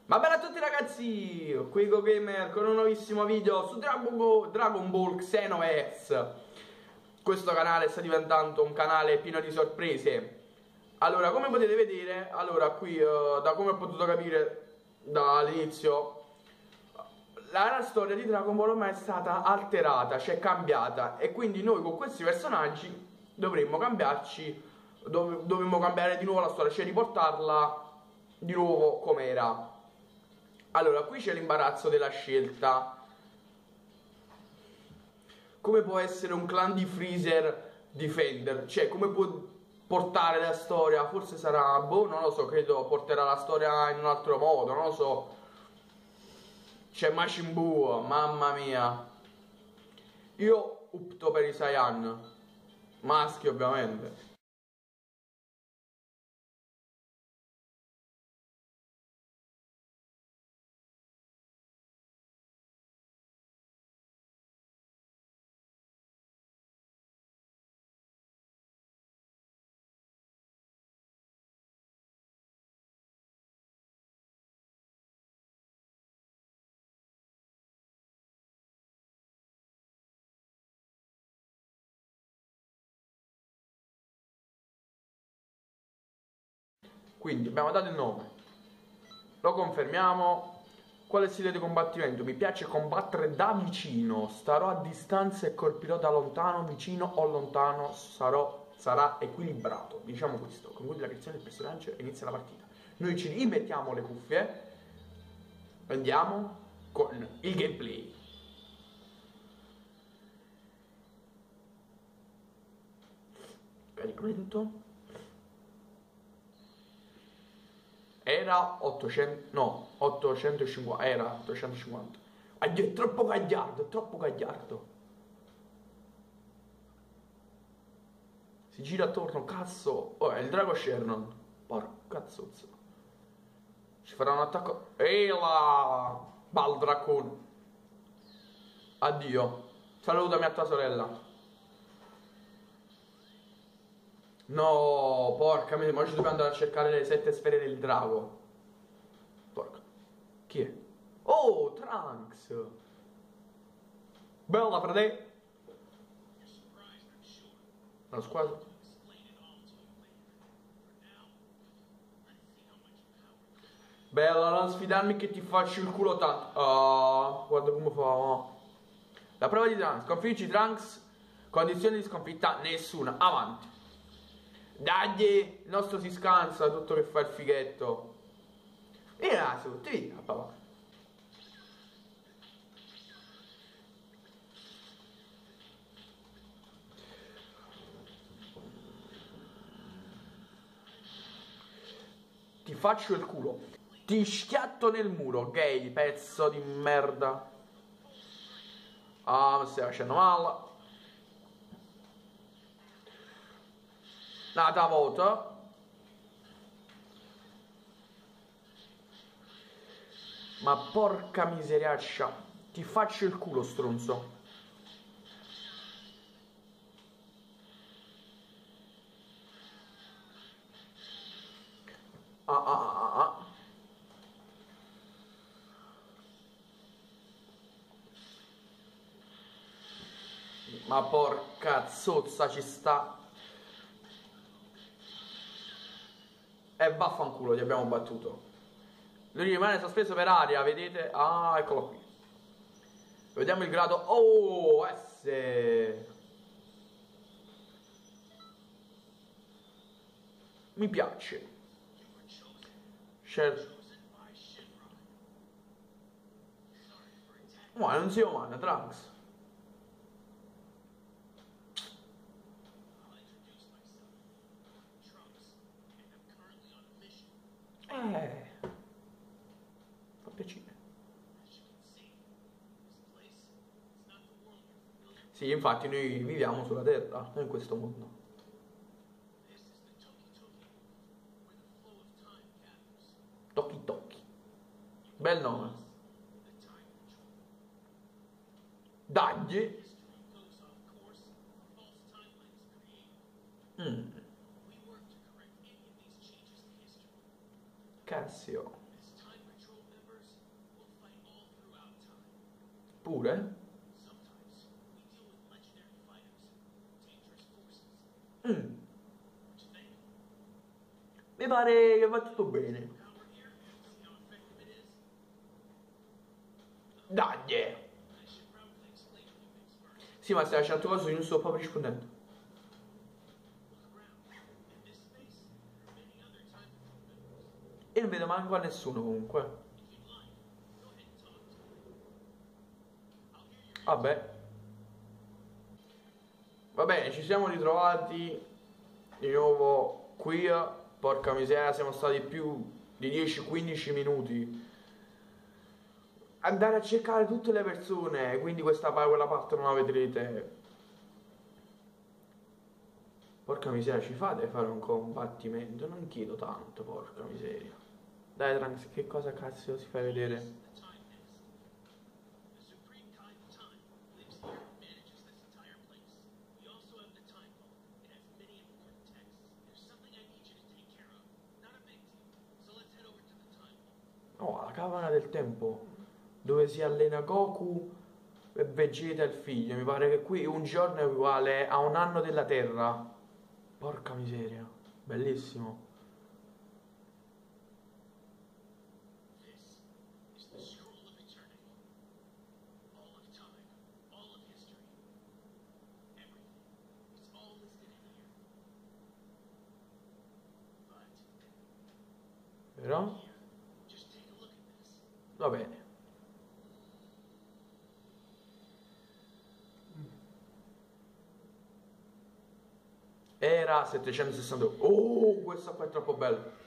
Ma bella a tutti ragazzi, qui GoGamer con un nuovissimo video su Dragon Ball Xenoverse. Questo canale sta diventando un canale pieno di sorprese. Allora, come potete vedere, qui da come ho potuto capire dall'inizio, la storia di Dragon Ball ormai è stata alterata, cioè cambiata. E quindi noi con questi personaggi dovremmo cambiare di nuovo la storia, cioè riportarla di nuovo come era. Allora, qui c'è l'imbarazzo della scelta. Come può essere un clan di Freezer Defender? Cioè, come può portare la storia? Forse sarà, boh, non lo so, credo porterà la storia in un altro modo, non lo so. C'è Majin Buu, mamma mia. Io opto per i Saiyan. Maschi, ovviamente. Quindi abbiamo dato il nome. Lo confermiamo. Quale stile di combattimento? Mi piace combattere da vicino. Starò a distanza e colpirò da lontano, vicino o lontano. Sarà equilibrato. Diciamo questo. Conclude la creazione del personaggio e inizia la partita. Noi ci rimettiamo le cuffie. Andiamo con il gameplay. Caricamento. Era 800, no, 850, era 850. Addio, è troppo gagliardo, è troppo gagliardo. Si gira attorno, cazzo. Oh, è il drago Shernon. Porca zozza. Ci farà un attacco. Ehi là, Baldracon. Addio. Salutami a tua sorella. No, porca miseria, ma ci dobbiamo andare a cercare le 7 sfere del drago. Porca. Chi è? Oh, Trunks. Bella frate. La squadra. Bella, non sfidarmi che ti faccio il culo tanto. Ah, guarda come fa. La prova di Trunks. Sconfiggi Trunks. Condizioni di sconfitta nessuna. Avanti. Dai, il nostro si scansa, tutto che fa il fighetto. E naso, ti via, papà. Ti faccio il culo. Ti schiatto nel muro, gay, pezzo di merda. Ah, mi stai facendo male. Nata volta. Ma porca miseriaccia. Ti faccio il culo, stronzo. Ah. Ma porca zozza ci sta. E vaffanculo, ti abbiamo battuto. Lui rimane sospeso per aria, vedete? Ah, eccolo qui. Vediamo il grado. Oh, S. Mi piace. Ma non si umana, Trunks. Fa piacere. Sì, infatti noi viviamo sulla Terra, non in questo mondo. Toki Toki. Bel nome. Dagli. Cassio. Pure? Mm. Mi pare che va tutto bene. Dai! Sì, ma stai lasciando cose io non sto proprio rispondendo. E non vedo manco a nessuno comunque. Vabbè. Va bene, ci siamo ritrovati di nuovo qui. Porca miseria, siamo stati più di 10-15 minuti. Andare a cercare tutte le persone, quindi quella parte non la vedrete. Porca miseria, ci fate fare un combattimento? Non chiedo tanto, porca miseria. Dai, Trunks, che cosa cazzo si fa vedere? Oh, la caverna del tempo, dove si allena Goku e Vegeta il figlio. Mi pare che qui un giorno è uguale a un anno della Terra. Porca miseria, bellissimo. Vero? Va bene. Era 762. Oh, questo qua è troppo bello.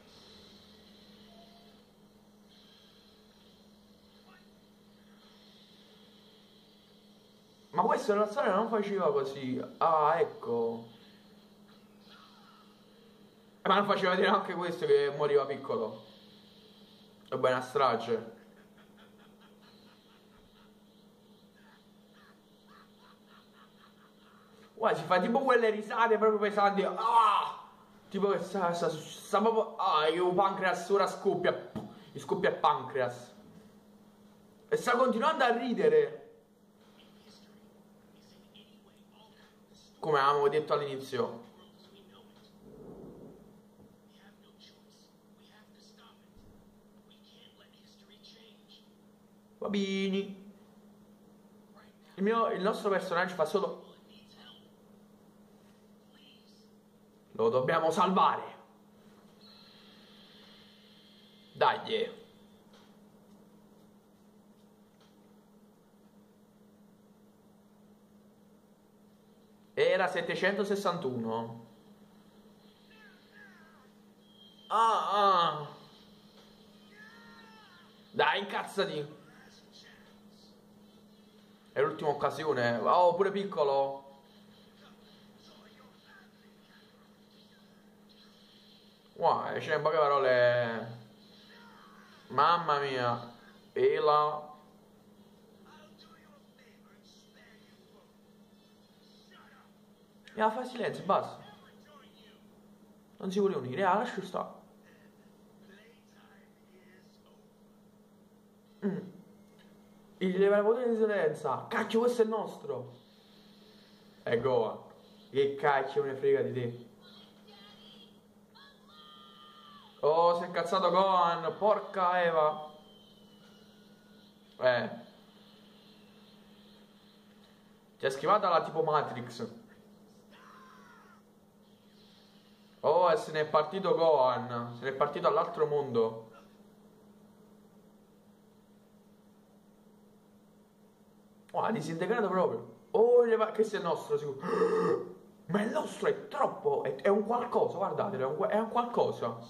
Ma questa relazione non faceva così. Ah, ecco. Ma non faceva vedere anche questo che moriva piccolo. Vabbè, una strage. Guarda, si fa tipo quelle risate proprio pesanti. Ah! Tipo che sta proprio. Ah, il pancreas ora scoppia. Gli scoppia il pancreas. E sta continuando a ridere. Come avevamo detto all'inizio. Babini. Il nostro personaggio fa solo. Lo dobbiamo salvare. Dai. Era 761. Ah. Dai, incazzati. È l'ultima occasione. Oh, pure piccolo. Wow, c'è in poche parole. Mamma mia. Ela. E fa silenzio, basta. Non si vuole unire, lascia stare. Il livello potere di violenza. Cacchio, questo è il nostro. E Gohan. Che cacchio me ne frega di te. Oh, si è incazzato Gohan. Porca Eva. Ti è schivata la tipo Matrix. Oh, e se ne è partito Gohan. Se ne è partito all'altro mondo. Oh, ha disintegrato proprio. Oh, questo è il nostro, sicuro. Ma il nostro è troppo. È un qualcosa, guardatelo. È un qualcosa.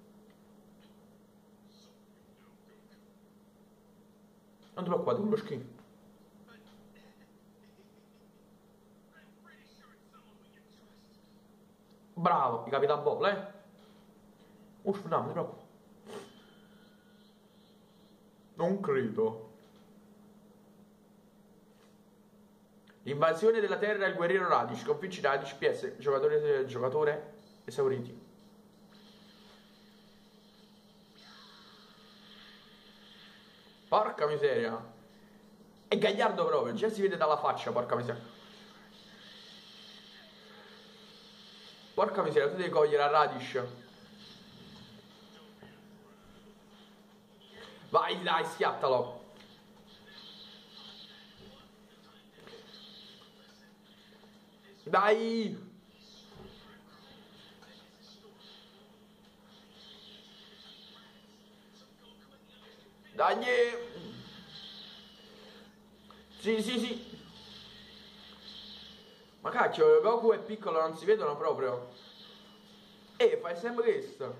Non ti preoccupate, con lo schifo. Bravo, i capita a bolla, eh? Uff, no, non ti preoccupare. Non credo. L'invasione della Terra e il guerriero Radish. Sconfigge Radish, PS, giocatore esauriti. Porca miseria. È gagliardo proprio, già si vede dalla faccia, porca miseria. Porca miseria, tu devi cogliere a Radish. Vai, dai, schiattalo. Dai. Dai. Sì, sì, sì. Ma cacchio, Goku e Piccolo non si vedono proprio. Fai sempre questo.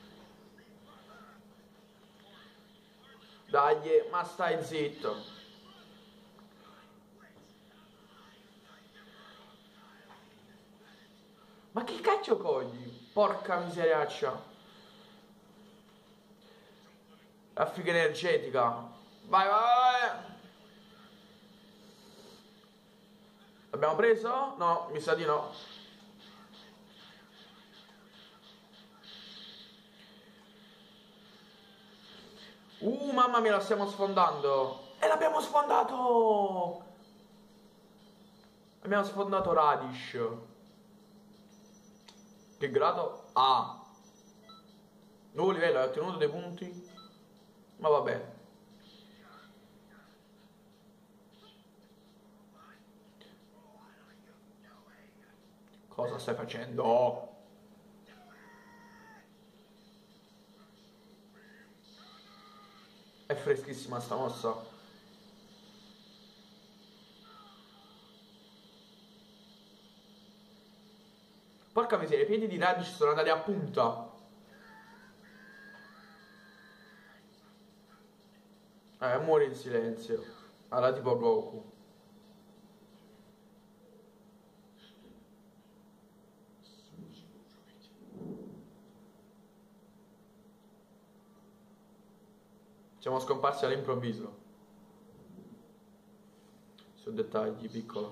Dai, ma stai zitto. Ma che cacchio cogli? Porca miseriaccia. Raffica energetica. Vai, vai, vai. L'abbiamo preso? No, mi sa di no. Mamma mia, la stiamo sfondando. E l'abbiamo sfondato! Abbiamo sfondato Radish. Che grado? A. Nuovo livello, hai ottenuto dei punti? Ma vabbè. Cosa stai facendo? È freschissima sta mossa. Porca miseria, i piedi di Radish sono andati a punta. Muore in silenzio. Alla tipo Goku. Siamo scomparsi all'improvviso. Su dettagli, piccolo.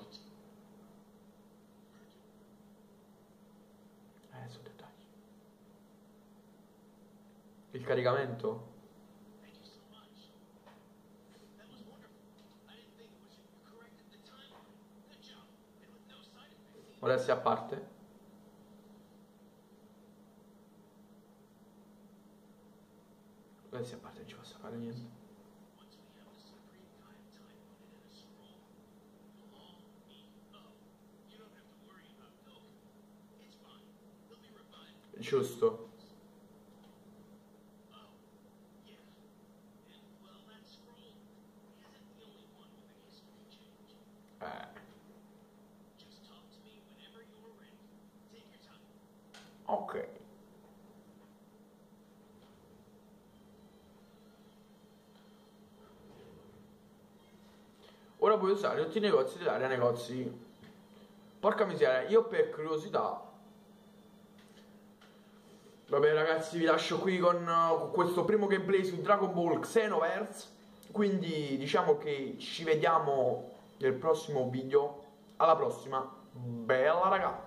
Su dettagli. Il caricamento? Adesso a parte. Adesso a parte non ci posso fare niente. Giusto. Ok. Ora puoi usare tutti i negozi dell'area negozi. Porca miseria, io per curiosità. Vabbè ragazzi, vi lascio qui con questo primo gameplay su Dragon Ball Xenoverse. Quindi diciamo che ci vediamo nel prossimo video. Alla prossima. Bella raga.